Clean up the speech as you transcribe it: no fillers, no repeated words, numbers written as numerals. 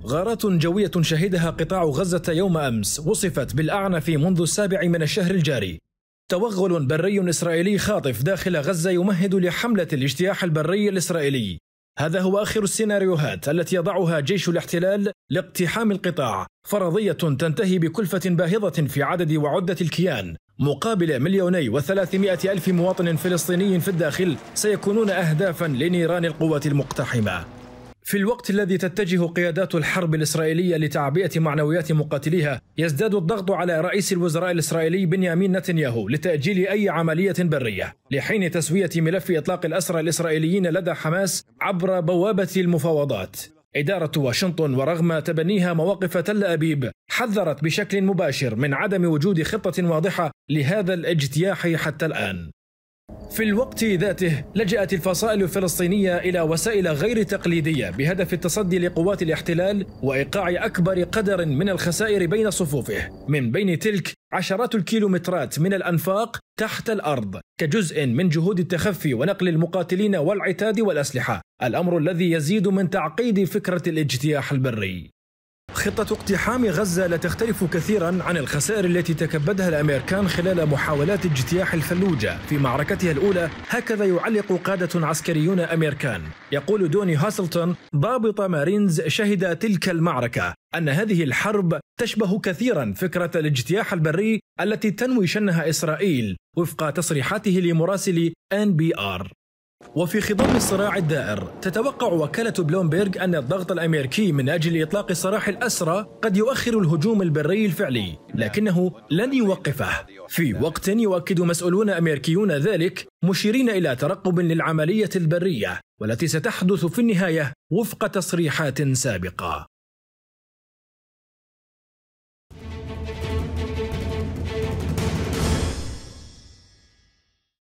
غارات جوية شهدها قطاع غزة يوم أمس وصفت بالأعنف منذ 7 من الشهر الجاري. توغل بري إسرائيلي خاطف داخل غزة يمهد لحملة الاجتياح البري الإسرائيلي. هذا هو آخر السيناريوهات التي يضعها جيش الاحتلال لاقتحام القطاع، فرضية تنتهي بكلفة باهظة في عدد وعدة الكيان، مقابل 2,300,000 مواطن فلسطيني في الداخل سيكونون أهدافا لنيران القوات المقتحمة. في الوقت الذي تتجه قيادات الحرب الإسرائيلية لتعبئة معنويات مقاتليها، يزداد الضغط على رئيس الوزراء الإسرائيلي بنيامين نتنياهو لتأجيل أي عملية برية لحين تسوية ملف إطلاق الأسرى الإسرائيليين لدى حماس عبر بوابة المفاوضات. إدارة واشنطن ورغم تبنيها مواقف تل أبيب حذرت بشكل مباشر من عدم وجود خطة واضحة لهذا الاجتياح حتى الآن. في الوقت ذاته لجأت الفصائل الفلسطينية إلى وسائل غير تقليدية بهدف التصدي لقوات الاحتلال وإيقاع أكبر قدر من الخسائر بين صفوفه، من بين تلك عشرات الكيلومترات من الأنفاق تحت الأرض كجزء من جهود التخفي ونقل المقاتلين والعتاد والأسلحة، الأمر الذي يزيد من تعقيد فكرة الاجتياح البري. خطة اقتحام غزة لا تختلف كثيرا عن الخسائر التي تكبدها الأمريكان خلال محاولات اجتياح الفلوجة في معركتها الأولى، هكذا يعلق قادة عسكريون أمريكان. يقول دوني هاسلتون ضابط مارينز شهد تلك المعركة أن هذه الحرب تشبه كثيرا فكرة الاجتياح البري التي تنوي شنها إسرائيل وفق تصريحاته لمراسل NPR. وفي خضم الصراع الدائر تتوقع وكالة بلومبيرغ أن الضغط الأمريكي من أجل إطلاق سراح الأسرى قد يؤخر الهجوم البري الفعلي، لكنه لن يوقفه، في وقت يؤكد مسؤولون أمريكيون ذلك، مشيرين إلى ترقب للعملية البرية والتي ستحدث في النهاية وفق تصريحات سابقة.